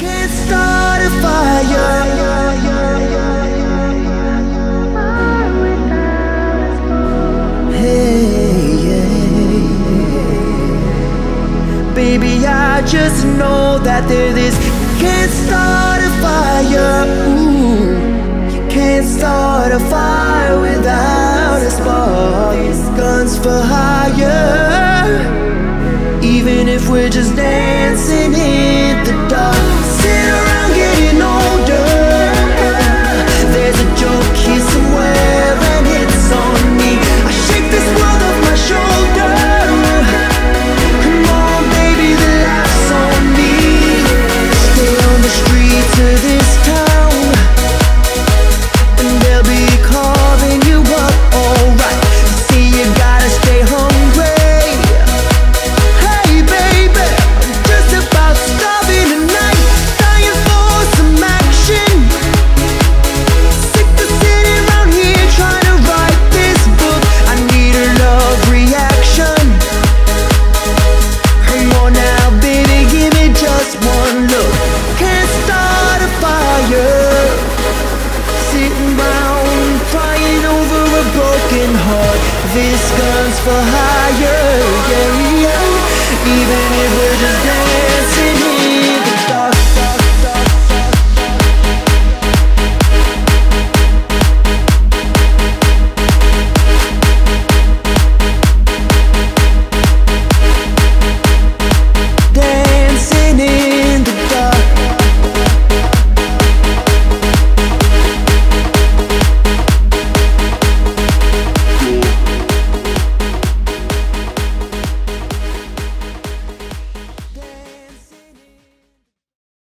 Can't start a fire. Baby, I just know that there's this. Can't start a fire. Ooh, you can't start a fire without a spark. Guns for hire. Even if we're just dancing in the dark. Sit around getting older. There's a joke here somewhere and it's on me. I shake this world off my shoulder. To this town, and they'll be carving you up, alright. See, you gotta stay hungry. Hey baby, I'm just about starving tonight, dying for some action. Sick of sitting around here trying to write this book. I need a love reaction. Come on now baby, give me just one look. Can't start a fire. Sitting round crying over a broken heart. This gun's for hire.